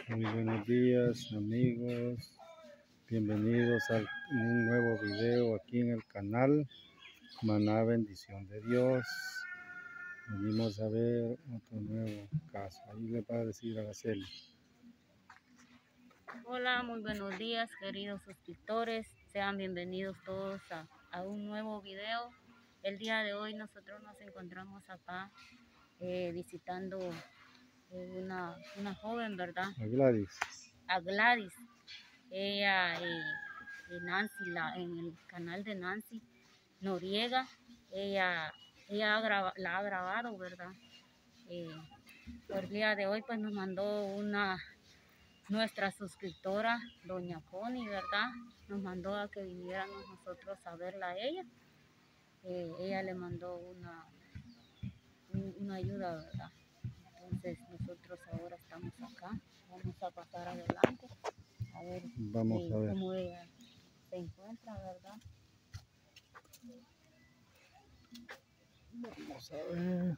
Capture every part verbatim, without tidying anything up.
Muy buenos días amigos, bienvenidos a un nuevo video aquí en el canal Maná Bendición de Dios. Venimos a ver otro nuevo caso. Ahí le va a decir a Araceli. Hola, muy buenos días queridos suscriptores, sean bienvenidos todos a, a un nuevo video. El día de hoy nosotros nos encontramos acá eh, visitando eh, una, una joven, ¿verdad? A Gladys. A Gladys. Ella, eh, eh, Nancy, la, en el canal de Nancy Noriega, ella, ella ha graba, la ha grabado, ¿verdad? Eh, el día de hoy pues nos mandó una, nuestra suscriptora, doña Connie, ¿verdad? Nos mandó a que viniéramos nosotros a verla a ella. Eh, ella le mandó una, un, una ayuda, ¿verdad? Entonces nosotros ahora estamos acá, vamos a pasar adelante a ver, Vamos eh, a ver. cómo ella se encuentra, ¿verdad? Vamos a ver.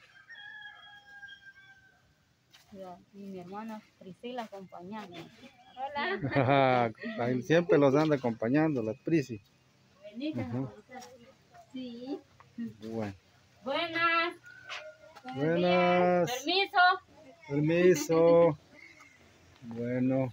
Ya, y mi hermana Priscila acompañándonos. Hola. Ahí siempre los anda acompañando la Prisi. Venite a conocer. Sí. Bueno. Buenas. Buenas. Permiso. Permiso. Bueno.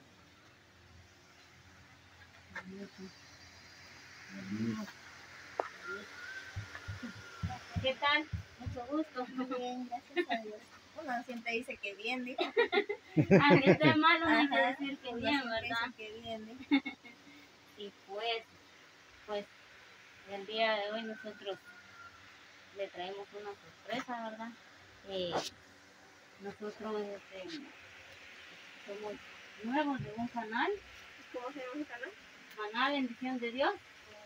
¿Qué tal? Mucho gusto. Muy bien, gracias a Dios. Uno siempre dice que bien, dijo. Aunque esté malo, no hay que Ajá, decir que uno bien, siempre ¿verdad? dice que bien, dijo. Y pues, pues, el día de hoy nosotros le traemos una sorpresa, ¿verdad? Eh, nosotros este, somos nuevos de un canal. ¿Cómo se llama el canal? Maná Bendición de Dios.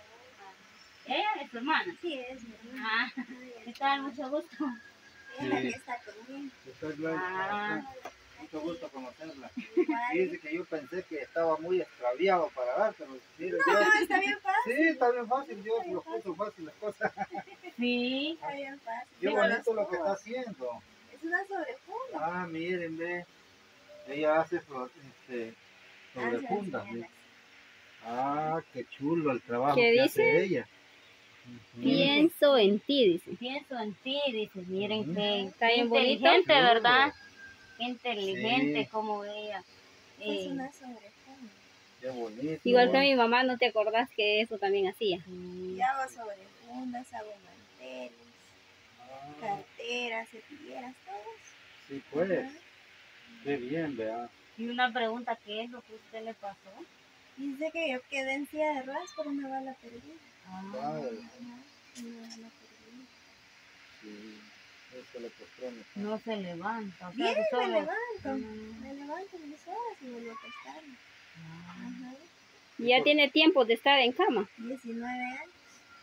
Ella es tu hermana. Sí, es mi hermana. Ah, ¿qué tal? Mucho gusto. Es la que está conmigo. Ah, Mucho gusto conocerla. Igual. Dice que yo pensé que estaba muy extraviado para dar, pero sí, Dios- No, está bien fácil. sí, está bien fácil, Dios lo puso fácil las cosas. sí. Está bien fácil. Qué Sí, bonito con lo los que está cubos. haciendo. Es una sobrefunda. Ah, miren, ve. Ella hace flo- este, sobre Ah, fundas. sí, ¿ve? Ah, qué chulo el trabajo ¿Qué que dice? hace ella. Ujú. Pienso en ti, dice. Pienso en ti, dice. Miren Ujú. qué, Está qué bien bonito. inteligente, Chulo. ¿verdad? Qué inteligente Sí. como ella. Es Eh, una sobrefunda. Qué bonito. Igual que mi mamá, ¿no te acordás que eso también hacía? Yo hago sobrefundas, hago manteles, Ah, carteras, cepilleras, todos. sí, pues. Ajá. Qué bien, vea. Y una pregunta, ¿qué es lo que a usted le pasó? Dice que yo quedé en silla de ruedas por una bala perdida. Padre. Ajá, una bala perdida. Sí, eso le postró mi padre. No se levanta. O sea, Bien, que me solo... levanto. Mm. Me levanto mis horas y vuelvo a acostarme. Ajá. ¿Y ya tiene tiempo de estar en cama? diecinueve años.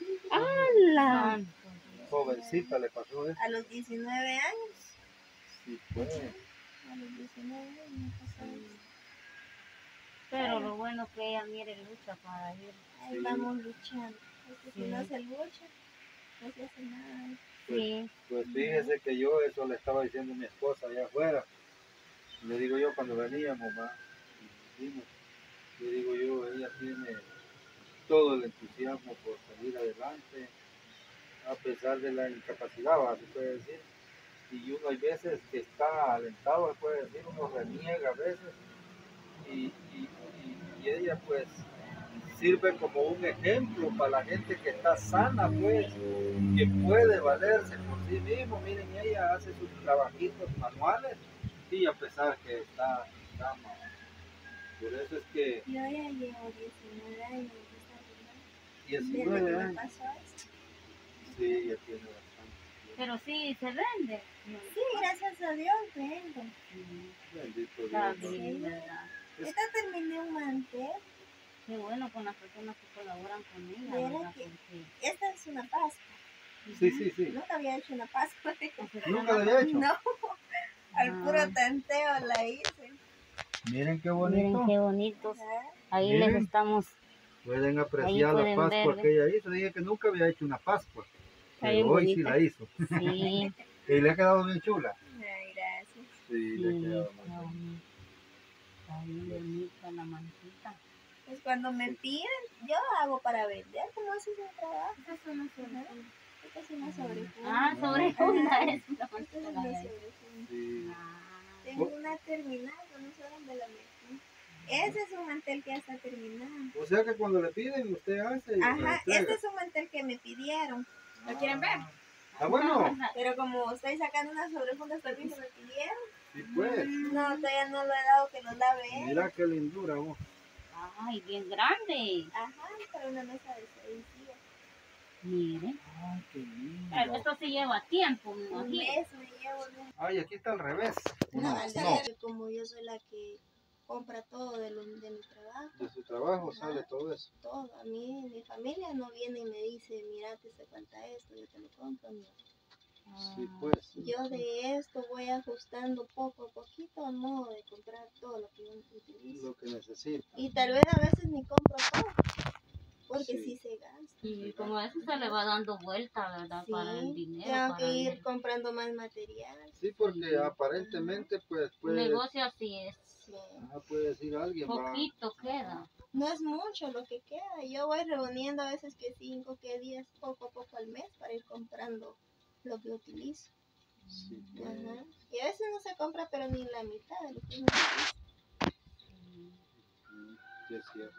¡Hala! Jovencita le pasó eso. A los diecinueve años. Sí, pues. A los diecinueve años me pasó eso. Pero lo bueno que ella, mire, lucha para ir. Ahí Sí. vamos luchando. Porque Sí. si no se lucha, no se hace nada. Sí. Pues fíjese que yo eso le estaba diciendo a mi esposa allá afuera. Le digo yo cuando veníamos, va. y vimos, Le digo yo, ella tiene todo el entusiasmo por salir adelante, a pesar de la incapacidad, ¿va? Se puede decir. Y uno hay veces que está alentado, se puede decir, uno reniega a veces. Y, y, y, y ella pues sirve como un ejemplo para la gente que está sana, pues, que puede valerse por sí mismo. Miren, ella hace sus trabajitos manuales y a pesar que está en cama. Por eso es que Yo ya llevo diecinueve años de estar viviendo. diecinueve Desde que me años, pasó esto. sí, ya tiene bastante. Pero sí, se vende. Sí, gracias a Dios vengo. Bendito Está Dios. bien, ¿verdad? Esta terminé un mantel. Qué bueno con las personas que colaboran con ella, Viera ¿verdad? que- Porque Esta es una pascua. Sí, sí, sí. Nunca había hecho una pascua. Nunca lo había hecho. No, al Ah. puro tanteo la hice. Miren qué miren bonito. qué bonitos. Ajá. Ahí Miren. les estamos. Pueden apreciar pueden la Pascua ver, que ella hizo. Dije que nunca había hecho una Pascua, pero bien hoy sí bonita. la hizo. Sí, Y le ha quedado bien chula. Ay, gracias. Sí, le ha sí. quedado muy está bien. bonito. bien bonita la mantita. Pues cuando me piden, yo hago para vender, como ese es mi trabajo. Esa es una sobrefunda. Esta es una sobrefunda. Ah, sobrefunda Ajá. es una Esta es mantita. una sobrefunda. Sí. Ah, Tengo una terminada, pero no sé dónde la metí. Ese es un mantel que ya está terminado. O sea que cuando le piden, usted hace y le Ajá, entrega. este es un mantel que me pidieron. ¿Lo quieren ver? Ah, bueno. Pero como estoy sacando unas sobrefundas también que me pidieron, Sí, pues. no, todavía no lo he dado que los lave él. Mira qué lindura vos. ay, bien grande. Ajá, para una mesa de seis días. Mire. Ay, qué lindo. Pero esto sí lleva tiempo, me Un imagino. mes me llevo. ¿No? Ay, aquí está al revés. No, No, al no. revés, como yo soy la que compra todo de, lo, de mi trabajo, De su trabajo Ajá. sale todo eso. todo. A mí, mi familia no viene y me dice, mira, te se falta esto, yo te lo compro. No. Sí, pues. Yo de esto voy ajustando poco a poquito a modo de comprar todo lo que yo utilizo. Lo que necesita. Y tal vez a veces ni compro todo, porque sí, Sí. se gasta. Y como eso se le va dando vuelta, ¿verdad? Sí, Para el dinero. tengo para que ir el- comprando más material. Sí, porque aparentemente pues Un puede, negocio así es. Sí. ajá, puede decir alguien va. Poquito queda. No es mucho lo que queda. Yo voy reuniendo a veces que cinco, que diez, poco a poco al mes para ir comprando lo que utilizo. Sí, pues. Ajá. Y a veces no se compra, pero ni la mitad de lo que uno utiliza. Mm, sí, es cierto.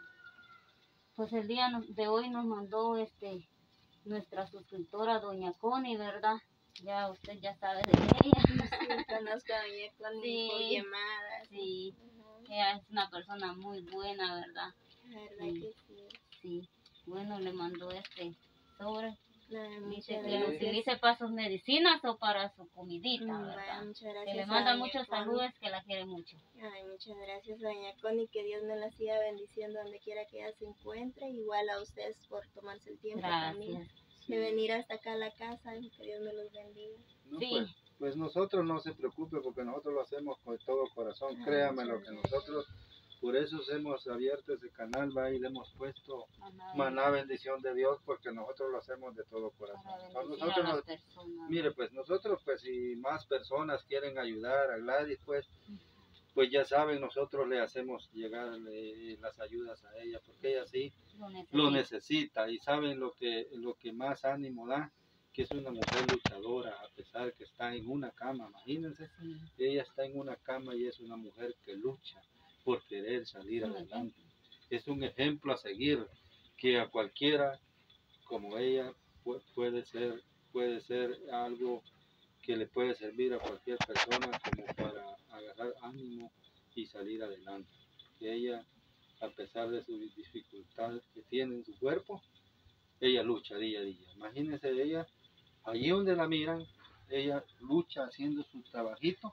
Pues el día no- de hoy nos mandó este nuestra suscriptora Doña Connie, ¿verdad? Ya usted ya sabe de ella. Sí, conozco a doña Connie Sí. por llamadas. Sí, Ajá. ella es una persona muy buena, ¿verdad? La verdad Sí. que sí. Sí. Bueno, le mandó este sobre. Nada, Dice muchas que lo gracias. utilice para sus medicinas o para su comidita, Mm, ¿verdad? vaya, muchas Que gracias le a manda doña muchos Connie. saludos, que la quiere mucho. Ay, muchas gracias, doña Connie. Que Dios me la siga bendiciendo donde quiera que ella se encuentre. Igual a ustedes por tomarse el tiempo también Gracias. de venir hasta acá a la casa. Y que Dios me los bendiga. No, Sí. pues, pues nosotros no se preocupe porque nosotros lo hacemos con todo corazón. Ay, Créame lo muchas que gracias. nosotros, por eso hemos abierto ese canal, va y le hemos puesto Maná, maná bendición de Dios porque nosotros lo hacemos de todo corazón. para Entonces, bendecir a nosotros las nos- personas. mire, pues nosotros, pues si más personas quieren ayudar a Gladys, pues, pues ya saben, nosotros le hacemos llegar eh, las ayudas a ella porque ella sí Lo lo necesita. necesita y saben lo que, lo que más ánimo da, que es una mujer luchadora, a pesar que está en una cama, imagínense, Sí. ella está en una cama y es una mujer que lucha por querer salir Es un adelante. Es un ejemplo a seguir, que a cualquiera como ella pu- puede ser, puede ser algo que le puede servir a cualquier persona como para agarrar ánimo y salir adelante. Que ella, a pesar de sus dificultades que tiene en su cuerpo, ella lucha día a día. Imagínense ella, allí donde la miran, ella lucha haciendo su trabajito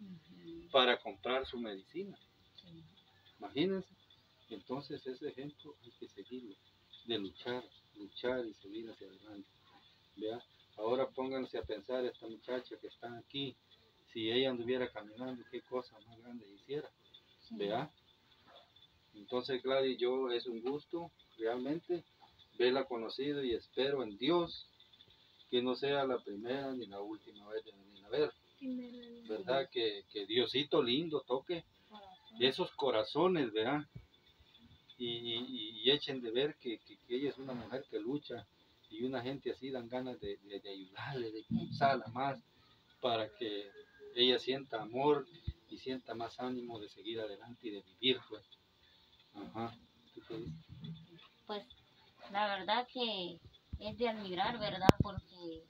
Ujú. para comprar su medicina. Sí. Imagínense. Entonces ese ejemplo hay que seguirlo, de luchar, luchar y seguir hacia adelante. ¿Vea? Ahora pónganse a pensar esta muchacha que está aquí, si ella anduviera caminando, qué cosa más grande hiciera. Sí. ¿Vea? Entonces, Gladys, yo es un gusto realmente verla conocido y espero en Dios que no sea la primera ni la última vez de venir a ver. ¿Verdad? Que, que Diosito lindo toque esos corazones, ¿verdad? Y, y, y echen de ver que, que, que ella es una mujer que lucha y una gente así dan ganas de, de, de ayudarle, de impulsarla más para que ella sienta amor y sienta más ánimo de seguir adelante y de vivir, pues. Ajá. ¿Tú qué dices? Pues la verdad que es de admirar, ¿verdad? Porque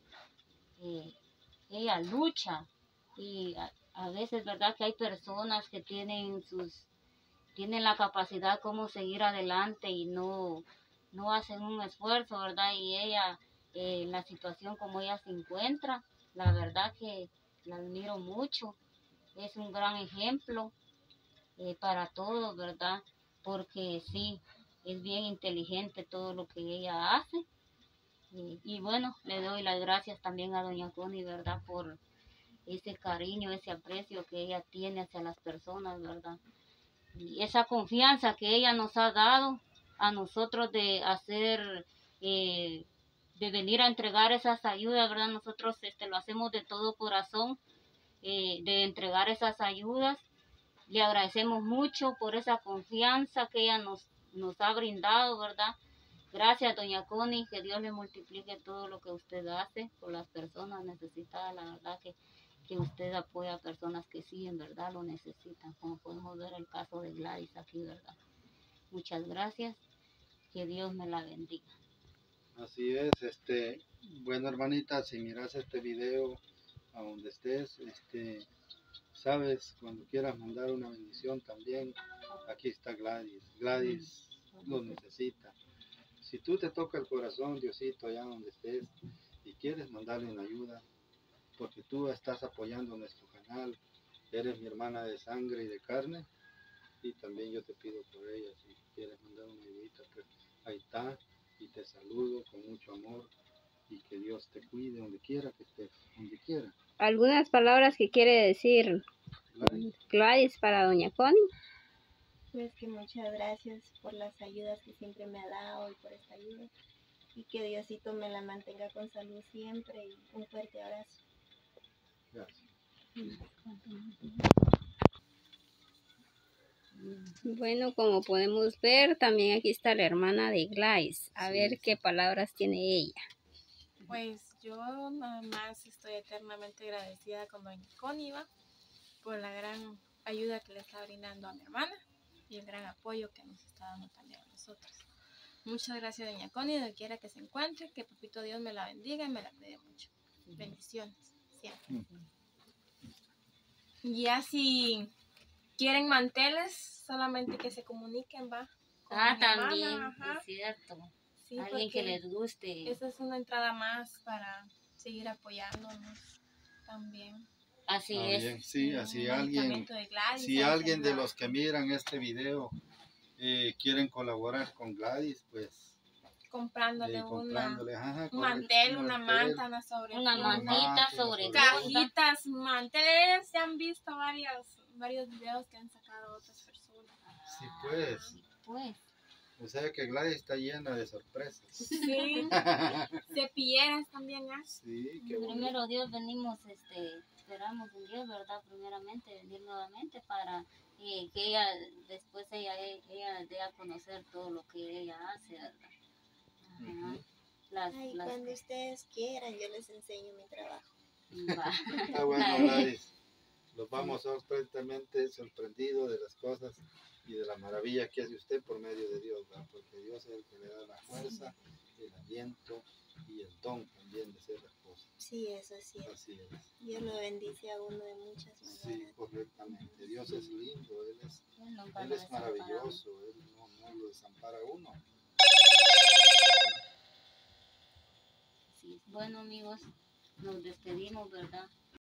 eh, ella lucha y a, a veces, ¿verdad? Que hay personas que tienen sus tienen la capacidad como seguir adelante y no, no hacen un esfuerzo, ¿verdad? Y ella, eh, en la situación como ella se encuentra, la verdad que la admiro mucho. Es un gran ejemplo eh, para todos, ¿verdad? Porque sí, es bien inteligente todo lo que ella hace. Eh, y bueno, le doy las gracias también a doña Connie, ¿verdad? Por ese cariño, ese aprecio que ella tiene hacia las personas, ¿verdad? Y esa confianza que ella nos ha dado a nosotros de hacer, eh, de venir a entregar esas ayudas, ¿verdad? Nosotros este, lo hacemos de todo corazón, eh, de entregar esas ayudas Le agradecemos mucho por esa confianza que ella nos, nos ha brindado, ¿verdad? Gracias, doña Connie, que Dios le multiplique todo lo que usted hace por las personas necesitadas. La verdad que, que usted apoya a personas que sí, en verdad, lo necesitan, como podemos ver el caso de Gladys aquí, ¿verdad? Muchas gracias, que Dios me la bendiga. Así es, este, bueno, hermanita, si miras este video a donde estés, este, sabes, cuando quieras mandar una bendición también, aquí está Gladys. Gladys lo necesita. Si tú te toca el corazón, Diosito, allá donde estés, y quieres mandarle una ayuda, porque tú estás apoyando nuestro canal, eres mi hermana de sangre y de carne, y también yo te pido por ella, si quieres mandar una ayudita, pues ahí está, y te saludo con mucho amor, y que Dios te cuide donde quiera que estés, donde quiera. ¿Algunas palabras que quiere decir Gladys. Gladys para doña Connie? Pues que muchas gracias por las ayudas que siempre me ha dado y por esta ayuda. Y que Diosito me la mantenga con salud siempre y un fuerte abrazo. Gracias. Bueno, como podemos ver, también aquí está la hermana de Gladys. A Sí, ver sí. qué palabras tiene ella. Pues yo nada más estoy eternamente agradecida con doña Connie, ¿va? Por la gran ayuda que le está brindando a mi hermana y el gran apoyo que nos está dando también a nosotros. Muchas gracias, doña Connie, donde quiera que se encuentre, que Papito Dios me la bendiga y me la cuide mucho. Bendiciones, siempre. Y ya si quieren manteles, solamente que se comuniquen, va. Con Ah, mi hermana, también, ajá. es cierto. Sí, Alguien que porque les guste. esa es una entrada más para seguir apoyándonos también. Así Ah, es. bien, sí, Un así alguien, medicamento de Gladys, si ahí alguien de tendrá. los que miran este video eh, quieren colaborar con Gladys, pues comprándole eh, una, comprándole, ajá, un correcto, mantel, un una mantel, manta, una sobre Una Una mantita manta, sobre una gorda. cajitas, manteles. Se han visto varios, varios videos que han sacado otras personas. Sí, pues, Pues, o sea que Gladys está llena de sorpresas. Sí, cepilleras también hay. Sí, qué bonito. primero Dios venimos, este, esperamos en Dios, ¿verdad? Primeramente venir nuevamente para eh, que ella, después ella, ella dé a conocer todo lo que ella hace, ¿verdad? Ajá. Las, Ay, las, cuando ustedes quieran, yo les enseño mi trabajo. va. Está bueno, Gladys. Los vamos sorprendentemente sorprendidos de las cosas y de la maravilla que hace usted por medio de Dios, ¿verdad? Porque Dios es el que le da la fuerza, el aliento y el don también de hacer las cosas. Sí, eso es cierto. Así es. Dios lo bendice a uno de muchas Sí, maneras. correctamente. Dios es lindo, Él es, Él nunca él lo es desampara. maravilloso, Él no, no lo desampara a uno. Sí. Bueno, amigos, nos despedimos, ¿verdad?